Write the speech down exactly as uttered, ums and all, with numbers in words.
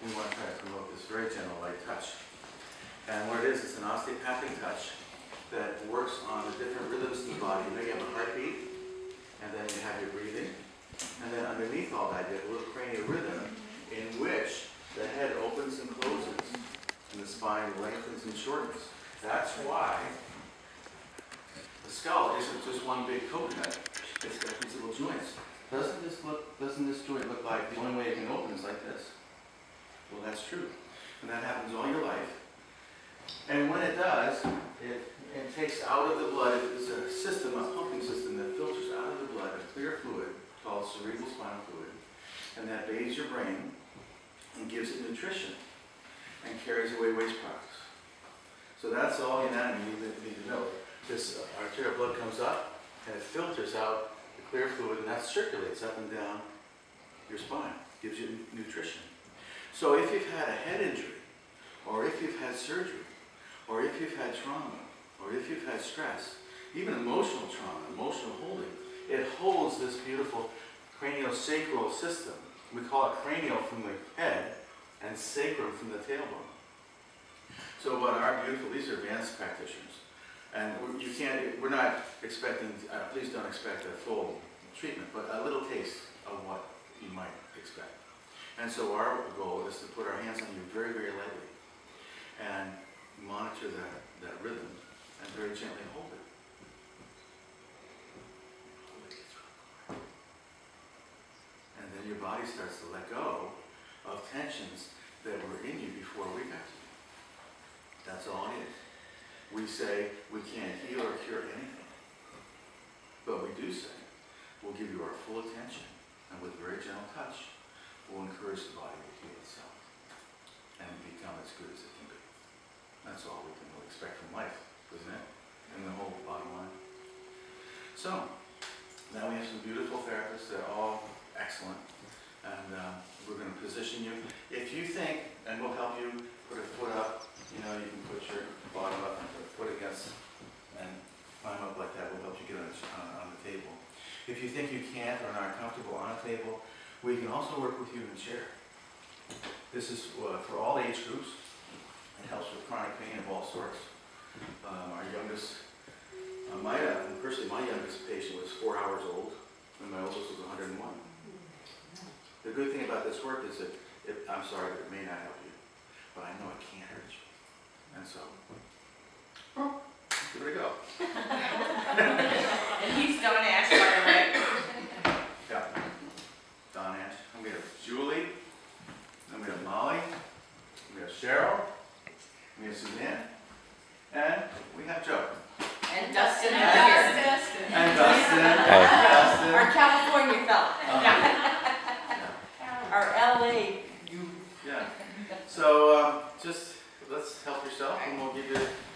we want to try to promote this very gentle light touch. And what it is, it's an osteopathic touch that works on the different rhythms in the body. You know, you have a heartbeat, and then you have your breathing. And then underneath all that, you have a little cranial rhythm in which the head opens and closes, and the spine lengthens and shortens. That's why the skull isn't just one big coconut. It's got these little joints. Doesn't this look? Doesn't this joint look like the only way it can open is like this? Well, that's true, and that happens all your life. And when it does, it, it takes out of the blood. It's a system, a pumping system that filters out of the blood a clear fluid called cerebral spinal fluid, and that bathes your brain and gives it nutrition and carries away waste products. So that's all the anatomy you need to know. This uh, arterial blood comes up and it filters out the clear fluid, and that circulates up and down your spine, gives you nutrition. So if you've had a head injury, or if you've had surgery, or if you've had trauma, or if you've had stress, even emotional trauma, emotional holding, it holds this beautiful craniosacral system. We call it cranial from the head and sacrum from the tailbone. So what our beautiful, these are advanced practitioners. And you can't, we're not expecting, uh, please don't expect a full treatment, but a little taste of what you might expect. And so our goal is to put our hands on you very, very lightly and monitor that, that rhythm and very gently hold it. And then your body starts to let go of tensions that were in you before we got to you. That's all it is. We say we can't heal or cure anything, but we do say we'll give you our full attention, and with very gentle touch, we'll encourage the body to heal itself and become as good as it can be. That's all we can really expect from life, isn't it? And the whole bottom line. So, now we have some beautiful therapists. They're all excellent. And uh, we're going to position you. If you think, and we'll help you put a foot up, you know, you can put your bottom up and put a foot against and climb up like that. We'll help you get on, on, on the table. If you think you can't or are not comfortable on a table, we can also work with you in a chair. This is uh, for all age groups. It helps with chronic pain of all sorts. Um, our youngest, uh, my, uh, personally, my youngest patient was four hours old, and my oldest was one hundred and one. The good thing about this work is that, it, I'm sorry, but it may not help you, but I know it can't hurt you. And so, oh, here we go. And he's Don Ash, by the way. Yeah, Don Ash. And we have Julie, then we have Molly, we have Cheryl, we have Suzanne, and we have Joe. And Dustin. And Dustin. And Dustin. Hey. Dustin. Our California fella. Um, Yeah. Our L A. Yeah. So uh, just let's help yourself, and we'll give you